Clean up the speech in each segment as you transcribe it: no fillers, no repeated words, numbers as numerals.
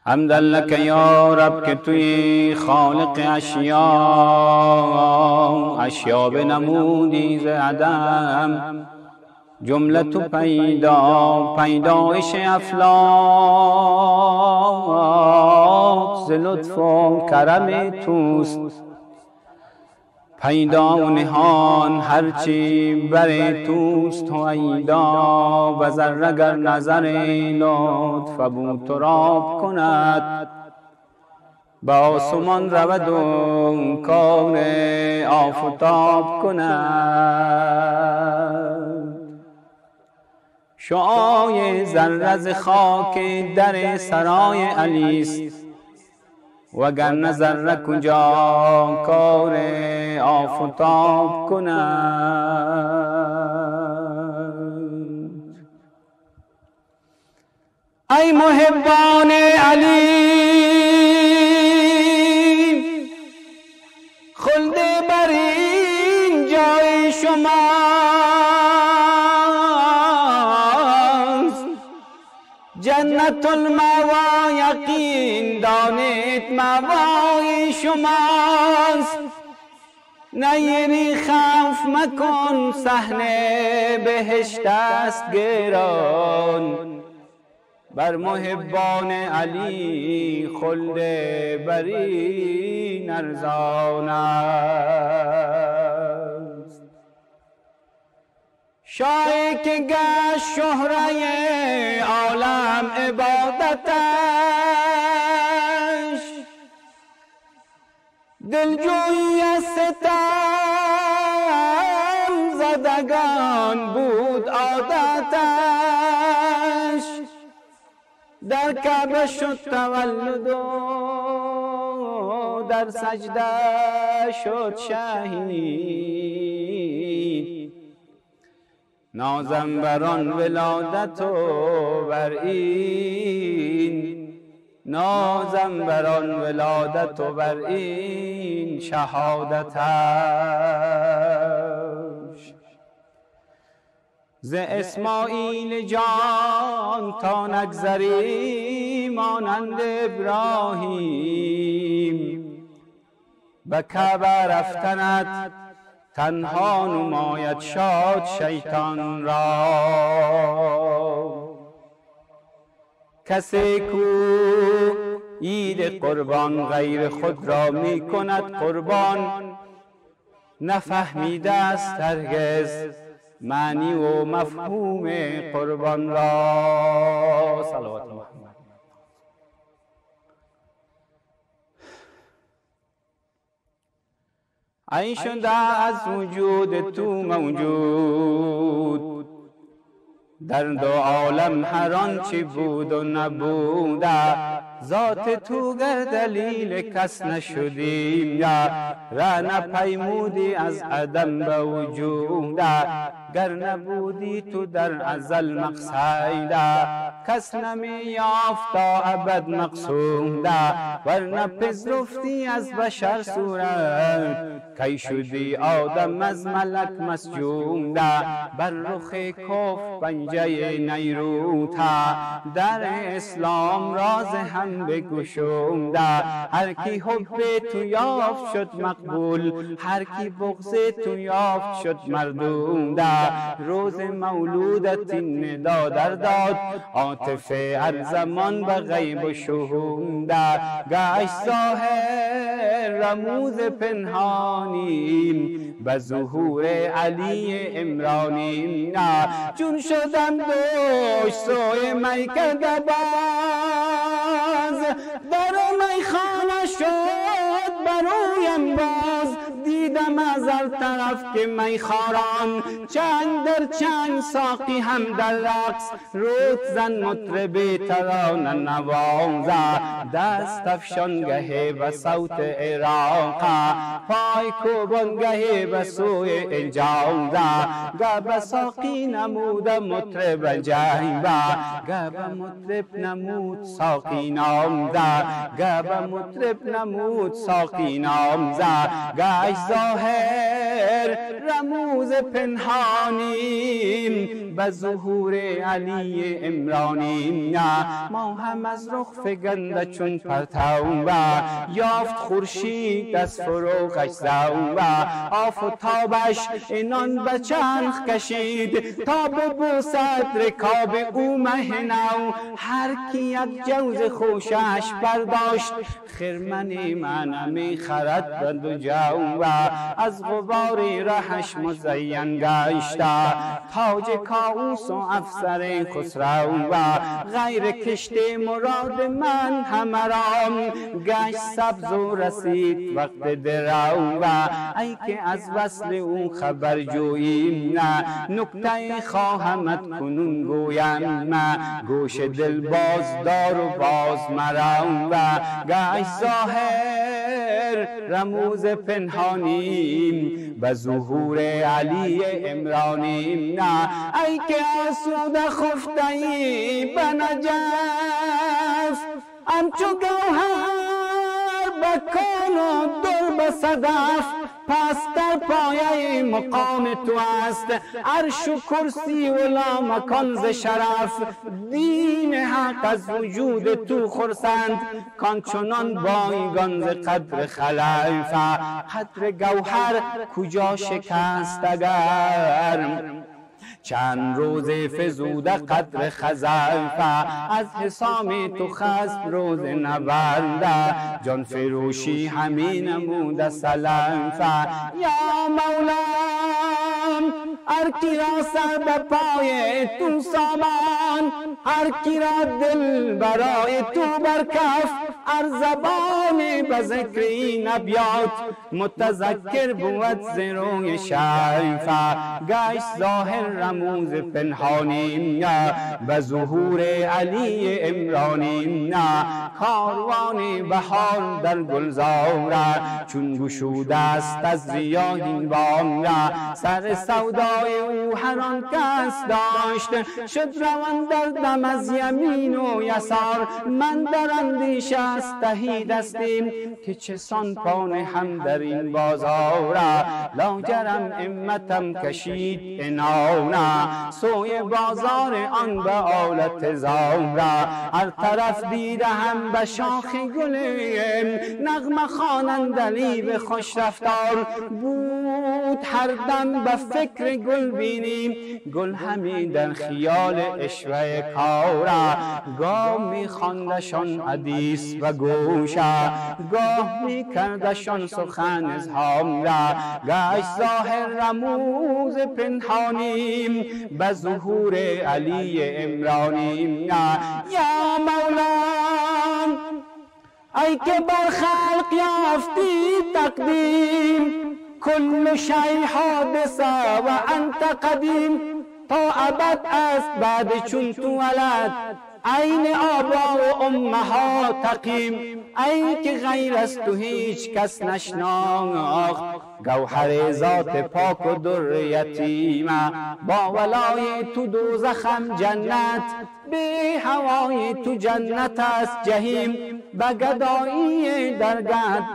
حمدا لک یا رب که توی خالق اشیا بنمودی ز عدم، جمله تو پیدایش افلاک ز لطف و کرم توست. پیدا و نهان هرچی بر توست و ایدا، و ذره گر نظر لطف ابو تراب کند، به آسمان رود و کار آفتاب کند. شعاع ذره ز خاک در سرای علیست، وگرنه ذره کجا کار آفتاب کند. ای محبان علی خلد بر این جای شماست، جنت المأوا یقین دانید مأوای شماست. نیری خوف مکن صحنه بهشت است گران، بر محبان علی خلد برین ارزان است. شاهی که گشت شهره عالم عبادتش، دلجویی از ستم زدگان بود عادتش. در کعبه شد تولد و در سجده شد شهید، نازم بران ولادت و بر این، نازم بران ولادت و بر این شهادتش. ز اسماعیل جان تا نگذری مانند ابراهیم، به کعبه رفتنت تنها نماید شاد شیطان را. کسی کو عید قربان غیر خود را می کند قربان، نفهمیده است هرگز معنی و مفهوم قربان را. صلوات محمد. ای شده از وجود تو موجود، در دو عالم هر آنچه بود و نبوده، ذات تو گر دلیل کس نشدیم، یا را نپیمودی از عدم به وجود، گر نبودی تو در ازل مقصوده، کس نمی یافت تا ابد مقصوده. ور نپذرفتی از بشر صورت، کی شدی آدم از ملک مسجوده. بر رخ کفر پنجه نیروتا، در اسلام راز هم بگشوده. هر کی حب تو یافت شد مقبول، هر کی بغض تو یافت شد مردوده. روز مولودت این ندا در داد، عاطفه هر زمان به غیب و شهوده. گشت ظاهر رموز پنهانیم، به ظهور علی عمرانیم. نه چون شدم دوش سوی میکده باز، در میخانه شد برویم باز. دیدم از هر طرف که میخواران، چنگ در چنگ ساقی هم در رقص. رود زن مطرب ترانه نوازه، دست افشان گهی به صوت عراق، پای کوبان گهی به سوی اجازه. گه به ساقی نمود مطرب جیبه، گه به مطرب نمود ساقی نامزه. گه به مطرب نمود ساقی نامزه. گشت ظاهر رموز پنهانیم، به ظهور علی عمرانی ما هم از رخ فگنده چون پرتو یافت خورشید از فروغش زو آفتابش اینان به چرخ کشید تا ببوسد رکاب او مه نو هر کی یک جوز خوشش برداشت خرمن من می خرد به دو جو از غبار رهش مزین گشته تاج کاووس و افسر خسرو غیر کشت مراد من همرام گشت سبز و رسید وقت درو ای که از وصل او خبر جوییم نه نکته خواهمت کنون گویم گوش دل باز دار و باز مرو گشت ظاهر رموز پنهانیم به ظهور علی عمرانیم نه ای که آسوده خفته‌ای به نجف همچو گوهر به کان و در به صدف پس در پایه مقام تو است عرش و کرسی و لامکان ز شرف دین حق از وجود تو خرسند کان چنان بایگان ز قدر خلف قدر گوهر کجا شکست اگر چند روز فزوده قدر خزلف از حسام تو خست روز نبرده جان فروشی همین نموده سلف یا مولام هر کی را سر به پای تو سامان هر کی را دل برای تو برکف هر زبان به ذکری نبیات متذکر بود ز روی شریف گشت ظاهر رموز پنهانیم به ظهور علی عمرانیم کاروان بهار در گلزار چون گشوده است از ریاح این بام سر سودای او هر آن کس داشت شد روان در دم از یمین و یسار من در اندیشه است تهی دستیم که چه سان پان هم در این بازار لاجرم امتم کشید عنانا سوی بازار آن به آلت زارا هر طرف دیده هم به شاخ گل نغمه خوانندلی به خوش رفتار بود هر دم به فکر گل بینیم گل همی در خیال اشوه کارا گاه می خواندشان حدیث و گوشا گاه می کردشان سخن اظهام را گشت ظاهر رموز پنهانیم به ظهور علی عمرانیم یا مولان ای که بر خلق یافتی تقدیم کل شیء حادثه و انت قدیم تا ابد است بعد چون تو ولد عین آبا و امها تقیم ای که غیر از تو هیچ کس نشناخت گوهر ذات پاک و در یتیم با ولای تو دوزخم جنت به هوای تو جنت است جهیم به گدایی درگاه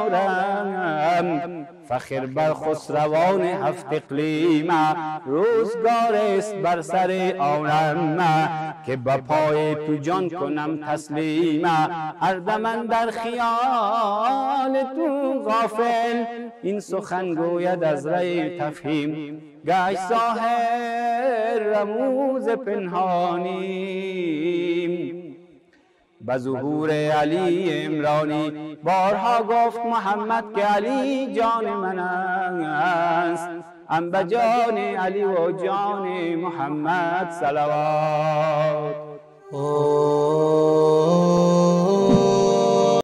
دارم فخر بر خسروان هفت اقلیم روزگار است بر سر آنم که به پای تو جان کنم تسلیم هر دم در خیال تو غافل این سخن گوید از ری تفهیم گشت ظاهر رموز پنهانیم به ظهور علی عمرانی بارها گفت محمد که علی جان من است ام به جان علی و جان محمد صلوات